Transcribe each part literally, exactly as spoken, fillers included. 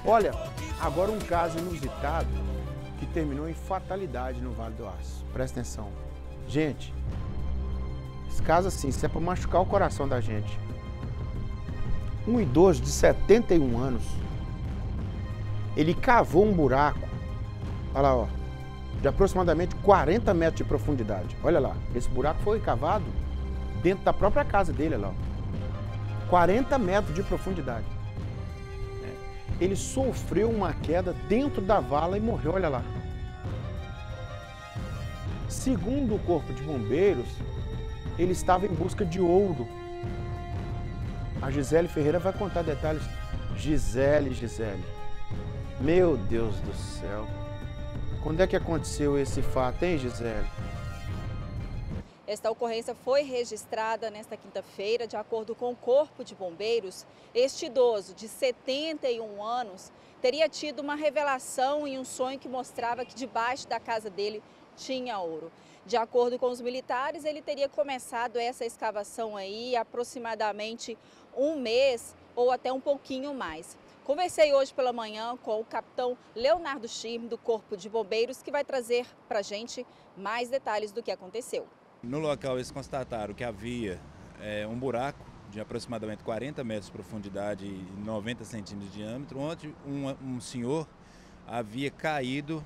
Olha, agora um caso inusitado que terminou em fatalidade no Vale do Aço. Presta atenção. Gente, esse caso assim, isso é para machucar o coração da gente. Um idoso de setenta e um anos, ele cavou um buraco, olha lá, ó, de aproximadamente quarenta metros de profundidade. Olha lá, esse buraco foi cavado dentro da própria casa dele, olha lá. quarenta metros de profundidade. Ele sofreu uma queda dentro da vala e morreu, olha lá. Segundo o Corpo de Bombeiros, ele estava em busca de ouro. A Gisele Ferreira vai contar detalhes. Gisele, Gisele, meu Deus do céu. Quando é que aconteceu esse fato, hein, Gisele? Esta ocorrência foi registrada nesta quinta-feira. De acordo com o Corpo de Bombeiros, este idoso de setenta e um anos teria tido uma revelação em um sonho que mostrava que debaixo da casa dele tinha ouro. De acordo com os militares, ele teria começado essa escavação aí há aproximadamente um mês ou até um pouquinho mais. Conversei hoje pela manhã com o capitão Leonardo Schirm, do Corpo de Bombeiros, que vai trazer para a gente mais detalhes do que aconteceu. No local eles constataram que havia é, um buraco de aproximadamente quarenta metros de profundidade e noventa centímetros de diâmetro, onde um, um senhor havia caído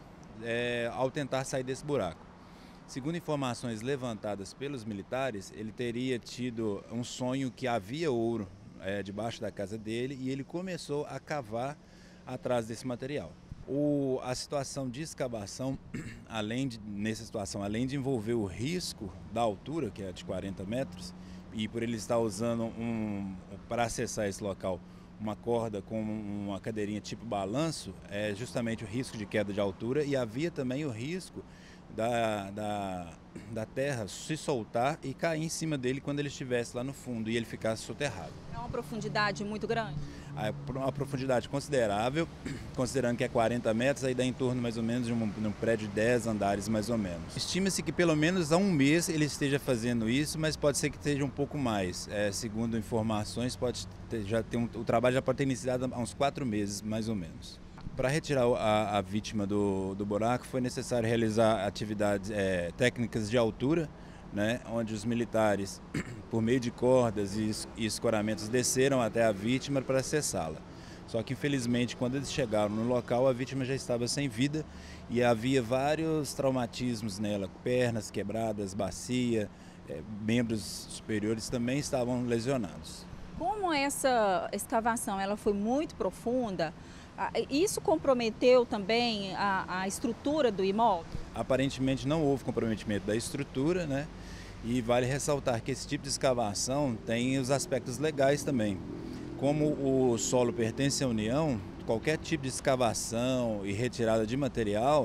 é, ao tentar sair desse buraco. Segundo informações levantadas pelos militares, ele teria tido um sonho que havia ouro é, debaixo da casa dele e ele começou a cavar atrás desse material. O, a situação de escavação, além de, nessa situação, além de envolver o risco da altura, que é de quarenta metros, e por ele estar usando, um, para acessar esse local, uma corda com uma cadeirinha tipo balanço, é justamente o risco de queda de altura, e havia também o risco da, da, da terra se soltar e cair em cima dele quando ele estivesse lá no fundo e ele ficasse soterrado. É uma profundidade muito grande? Uma profundidade considerável, considerando que é quarenta metros, aí dá em torno mais ou menos de um, de um prédio de dez andares mais ou menos. Estima-se que pelo menos há um mês ele esteja fazendo isso, mas pode ser que esteja um pouco mais. É, segundo informações, pode ter, já ter um, o trabalho já pode ter iniciado há uns quatro meses mais ou menos. Para retirar a, a vítima do, do buraco foi necessário realizar atividades é, técnicas de altura, né, onde os militares, por meio de cordas e escoramentos, desceram até a vítima para acessá-la. Só que, infelizmente, quando eles chegaram no local, a vítima já estava sem vida e havia vários traumatismos nela, pernas quebradas, bacia, é, membros superiores também estavam lesionados. Como essa escavação ela foi muito profunda, isso comprometeu também a, a estrutura do imóvel? Aparentemente não houve comprometimento da estrutura, né? E vale ressaltar que esse tipo de escavação tem os aspectos legais também. Como o solo pertence à União, qualquer tipo de escavação e retirada de material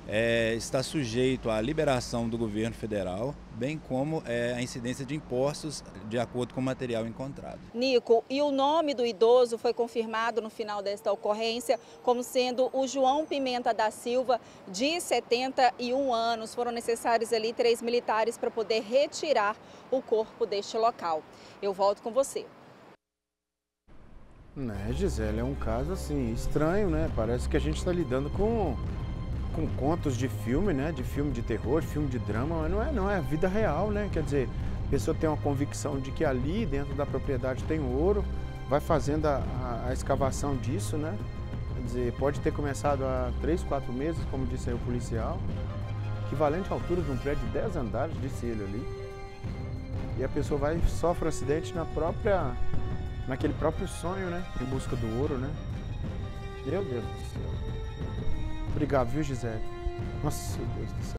é, está sujeito à liberação do governo federal, bem como é, a incidência de impostos de acordo com o material encontrado. Nico, e o nome do idoso foi confirmado no final desta ocorrência como sendo o João Pimenta da Silva, de setenta e um anos. Foram necessários ali três militares para poder retirar o corpo deste local. Eu volto com você. Né, Gisele, é um caso assim estranho, né? Parece que a gente está lidando com com contos de filme, né? De filme de terror, de filme de drama, mas não é, não é a vida real, né? Quer dizer, a pessoa tem uma convicção de que ali dentro da propriedade tem ouro, vai fazendo a, a, a escavação disso, né? Quer dizer, pode ter começado há três, quatro meses, como disse aí o policial, equivalente à altura de um prédio de dez andares, disse ele ali. E a pessoa vai sofre um acidente na própria, naquele próprio sonho, né? Em busca do ouro, né? Meu Deus do céu. Obrigado, viu, Gisele? Nossa, Deus do céu.